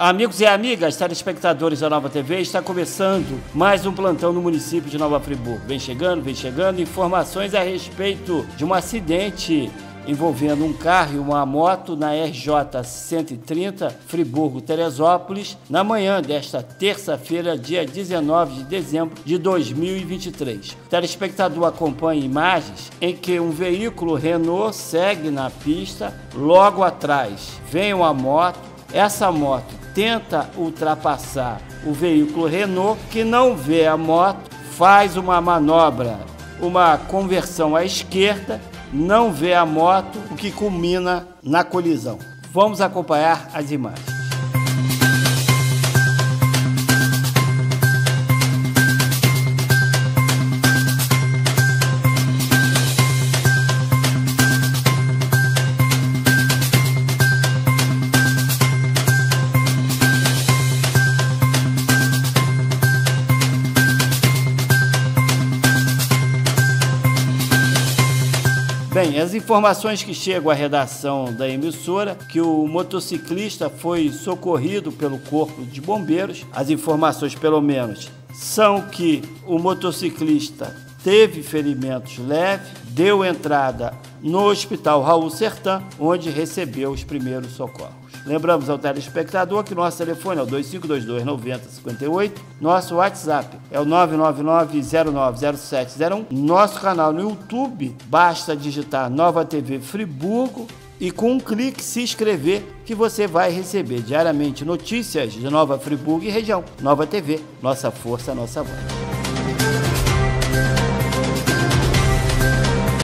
Amigos e amigas, telespectadores da Nova TV, está começando mais um plantão no município de Nova Friburgo. Vem chegando, informações a respeito de um acidente envolvendo um carro e uma moto na RJ 130, Friburgo-Teresópolis, na manhã desta terça-feira, dia 19 de dezembro de 2023. O telespectador acompanha imagens em que um veículo Renault segue na pista, logo atrás vem uma moto. Essa moto tenta ultrapassar o veículo Renault, que não vê a moto, faz uma manobra, uma conversão à esquerda, não vê a moto, o que culmina na colisão. Vamos acompanhar as imagens. Bem, as informações que chegam à redação da emissora, que o motociclista foi socorrido pelo Corpo de Bombeiros. As informações, pelo menos, são que o motociclista teve ferimentos leves, deu entrada no Hospital Raul Sertã, onde recebeu os primeiros socorros. Lembramos ao telespectador que nosso telefone é o 2522-9058, nosso WhatsApp é o 999-090701, nosso canal no YouTube, basta digitar Nova TV Friburgo e com um clique se inscrever que você vai receber diariamente notícias de Nova Friburgo e região. Nova TV, nossa força, nossa voz.